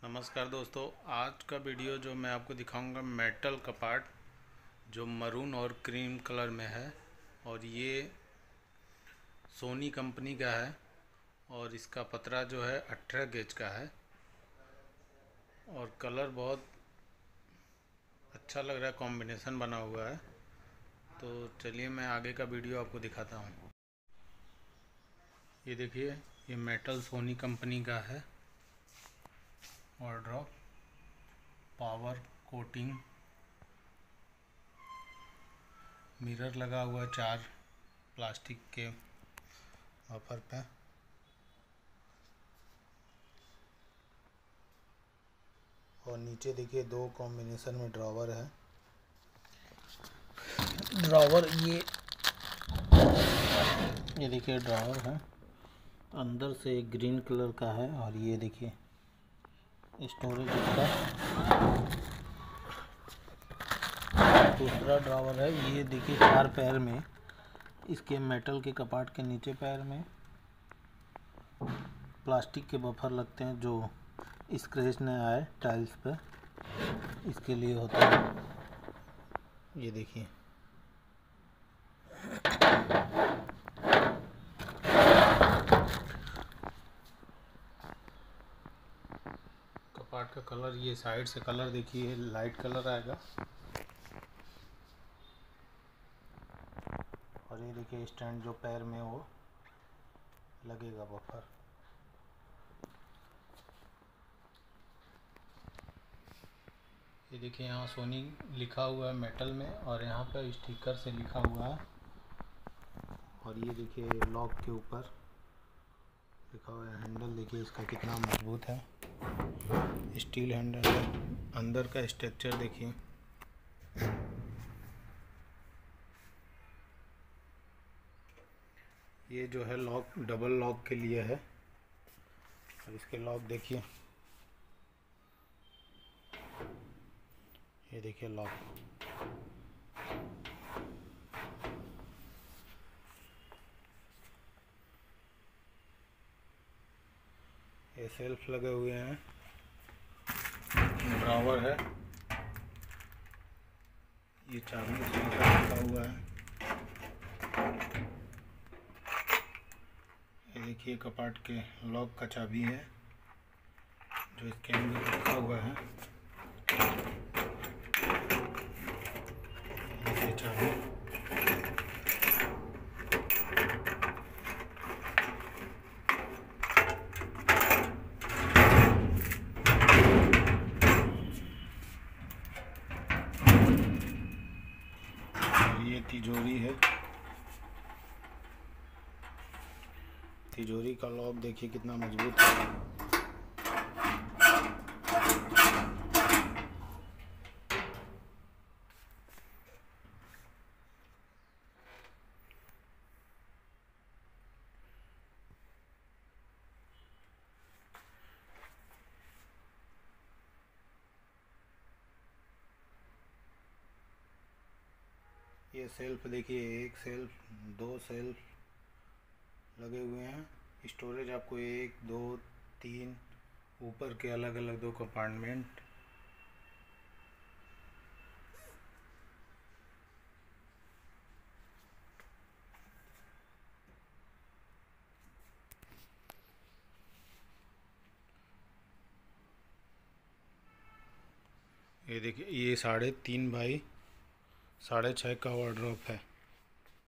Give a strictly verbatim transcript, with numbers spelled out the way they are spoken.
नमस्कार दोस्तों, आज का वीडियो जो मैं आपको दिखाऊंगा मेटल कपाट जो मरून और क्रीम कलर में है और ये सोनी कंपनी का है और इसका पतरा जो है अठारह गेज का है और कलर बहुत अच्छा लग रहा है, कॉम्बिनेशन बना हुआ है। तो चलिए मैं आगे का वीडियो आपको दिखाता हूँ। ये देखिए, ये मेटल सोनी कंपनी का है वार्डरोब, पावर कोटिंग, मिरर लगा हुआ चार प्लास्टिक के बफर पे। और नीचे देखिए दो कॉम्बिनेशन में ड्रॉवर है। ड्रॉवर ये ये देखिए ड्रॉवर है, अंदर से एक ग्रीन कलर का है और ये देखिए स्टोरेज इसका दूसरा ड्रॉवर है। ये देखिए चार पैर में, इसके मेटल के कपाट के नीचे पैर में प्लास्टिक के बफर लगते हैं जो स्क्रैच न आए टाइल्स पे, इसके लिए होता है। ये देखिए कपाट का कलर, ये साइड से कलर देखिए लाइट कलर आएगा और ये देखिए स्टैंड जो पैर में वो लगेगा बफर। ये देखिए यहाँ सोनी लिखा हुआ है मेटल में और यहाँ पर स्टिकर से लिखा हुआ है। और ये देखिए लॉक के ऊपर लिखा हुआ है। हैंडल देखिए इसका कितना मजबूत है, स्टील हैंडल है। अंदर का स्ट्रक्चर देखिए, ये जो है लॉक डबल लॉक के लिए है और इसके लॉक देखिए, ये देखिए लॉक। ये सेल्फ लगे हुए हैं, ड्रॉवर है, ये चाबी रखा हुआ है। ये देखिए कपाट के लॉक का चाबी है जो इसके अंदर रखा हुआ है। ये चाबी और ये तिजोरी है। तिजोरी का लॉक देखिए कितना मजबूत है। ये सेल्फ देखिए, एक सेल्फ, दो सेल्फ लगे हुए हैं। स्टोरेज आपको एक दो तीन ऊपर के अलग अलग दो कंपार्टमेंट। ये देखिए, ये साढ़े तीन बाई साढ़े छः का वार्डरोब है।